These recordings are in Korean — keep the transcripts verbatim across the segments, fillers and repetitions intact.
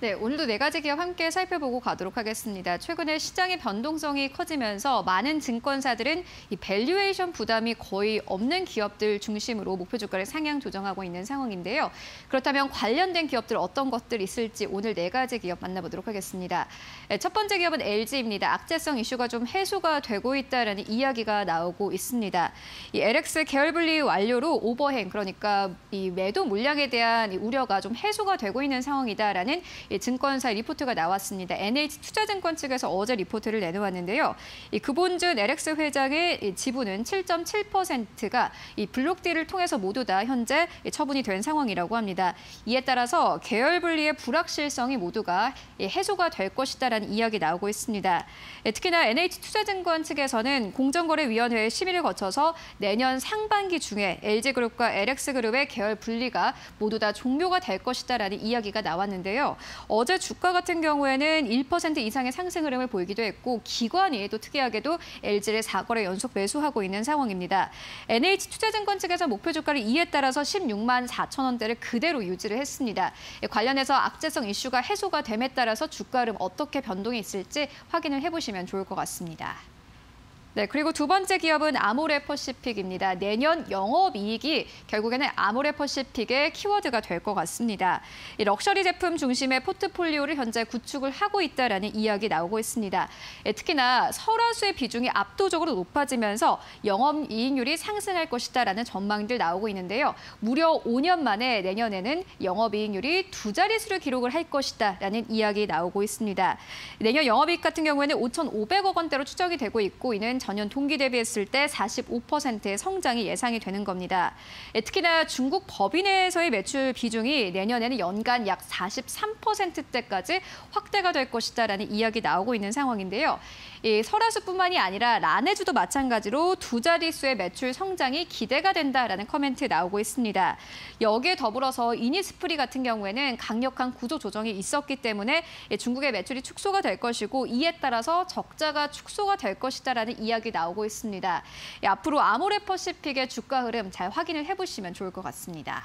네, 오늘도 네 가지 기업 함께 살펴보고 가도록 하겠습니다. 최근에 시장의 변동성이 커지면서 많은 증권사들은 이 밸류에이션 부담이 거의 없는 기업들 중심으로 목표 주가를 상향 조정하고 있는 상황인데요. 그렇다면 관련된 기업들 어떤 것들 있을지 오늘 네 가지 기업 만나보도록 하겠습니다. 네, 첫 번째 기업은 엘지입니다. 악재성 이슈가 좀 해소가 되고 있다는 이야기가 나오고 있습니다. 이 엘엑스 계열 분리 완료로 오버행, 그러니까 이 매도 물량에 대한 우려가 좀 해소가 되고 있는 상황이다라는 이 증권사 리포트가 나왔습니다. 엔에이치투자증권 측에서 어제 리포트를 내놓았는데요. 이 그본준 엘엑스 회장의 지분은 칠 점 칠 퍼센트가 이 블록딜을 통해서 모두 다 현재 처분이 된 상황이라고 합니다. 이에 따라서 계열 분리의 불확실성이 모두가 해소가 될 것이다라는 이야기 나오고 있습니다. 특히나 엔에이치투자증권 측에서는 공정거래위원회의 심의를 거쳐서 내년 상반기 중에 엘지그룹과 엘엑스그룹의 계열 분리가 모두 다 종료가 될 것이다라는 이야기가 나왔는데요. 어제 주가 같은 경우에는 일 퍼센트 이상의 상승 흐름을 보이기도 했고 기관이 또 특이하게도 엘지를 사 거래 연속 매수하고 있는 상황입니다. 엔에이치투자증권 측에서 목표 주가를 이에 따라서 십육만 사천 원대를 그대로 유지를 했습니다. 관련해서 악재성 이슈가 해소가 됨에 따라서 주가 흐름 어떻게 변동이 있을지 확인을 해보시면 좋을 것 같습니다. 네, 그리고 두 번째 기업은 아모레퍼시픽입니다. 내년 영업이익이 결국에는 아모레퍼시픽의 키워드가 될 것 같습니다. 이 럭셔리 제품 중심의 포트폴리오를 현재 구축을 하고 있다라는 이야기 나오고 있습니다. 예, 특히나 설화수의 비중이 압도적으로 높아지면서 영업이익률이 상승할 것이다라는 전망들 나오고 있는데요. 무려 오 년 만에 내년에는 영업이익률이 두 자릿수를 기록을 할 것이다라는 이야기 나오고 있습니다. 내년 영업이익 같은 경우에는 오천오백억 원대로 추정이 되고 있고 이는 전년 동기 대비했을 때 사십오 퍼센트의 성장이 예상이 되는 겁니다. 특히나 중국 법인에서의 매출 비중이 내년에는 연간 약 사십삼 퍼센트대까지 확대가 될 것이다라는 이야기 나오고 있는 상황인데요. 이 설화수뿐만이 아니라 라네즈도 마찬가지로 두 자릿수의 매출 성장이 기대가 된다라는 커멘트 나오고 있습니다. 여기에 더불어서 이니스프리 같은 경우에는 강력한 구조 조정이 있었기 때문에 중국의 매출이 축소가 될 것이고 이에 따라서 적자가 축소가 될 것이다라는 이야기 나오고 있습니다. 앞으로 아모레퍼시픽의 주가 흐름 잘 확인을 해보시면 좋을 것 같습니다.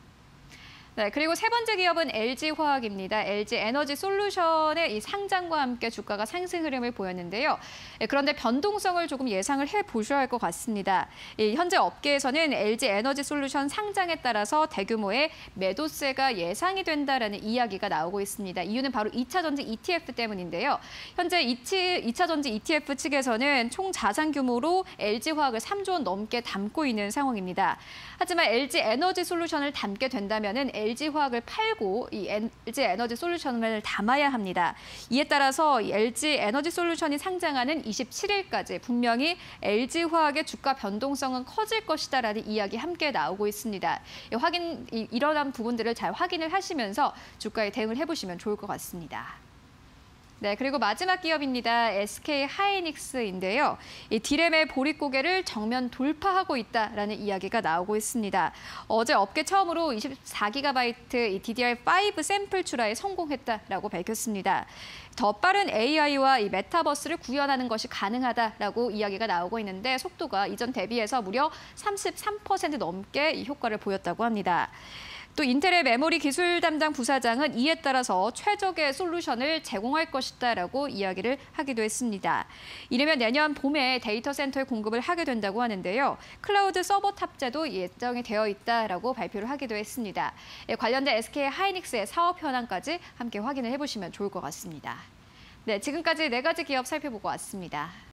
네, 그리고 세 번째 기업은 엘지화학입니다. 엘지에너지솔루션의 이 상장과 함께 주가가 상승 흐름을 보였는데요. 그런데 변동성을 조금 예상을 해보셔야 할 것 같습니다. 현재 업계에서는 엘지에너지솔루션 상장에 따라서 대규모의 매도세가 예상이 된다라는 이야기가 나오고 있습니다. 이유는 바로 이 차 전지 이티에프 때문인데요. 현재 이 차 전지 이티에프 측에서는 총 자산 규모로 엘지화학을 삼조 원 넘게 담고 있는 상황입니다. 하지만 엘지에너지솔루션을 담게 된다면은 엘지화학을 팔고 이 엘지에너지솔루션을 담아야 합니다. 이에 따라서 엘지에너지솔루션이 상장하는 이십칠 일까지 분명히 엘지화학의 주가 변동성은 커질 것이다라는 이야기 함께 나오고 있습니다. 확인, 이러한 부분들을 잘 확인을 하시면서 주가에 대응을 해보시면 좋을 것 같습니다. 네, 그리고 마지막 기업입니다. 에스케이하이닉스인데요. 이 디램의 보릿고개를 정면 돌파하고 있다라는 이야기가 나오고 있습니다. 어제 업계 처음으로 이십사 기가바이트 이 디디알 오 샘플 출하에 성공했다라고 밝혔습니다. 더 빠른 에이아이와 이 메타버스를 구현하는 것이 가능하다라고 이야기가 나오고 있는데 속도가 이전 대비해서 무려 삼십삼 퍼센트 넘게 이 효과를 보였다고 합니다. 또 인텔의 메모리 기술 담당 부사장은 이에 따라서 최적의 솔루션을 제공할 것이다라고 이야기를 하기도 했습니다. 이르면 내년 봄에 데이터 센터에 공급을 하게 된다고 하는데요. 클라우드 서버 탑재도 예정이 되어 있다라고 발표를 하기도 했습니다. 관련된 에스케이하이닉스의 사업 현황까지 함께 확인을 해보시면 좋을 것 같습니다. 네, 지금까지 네 가지 기업 살펴보고 왔습니다.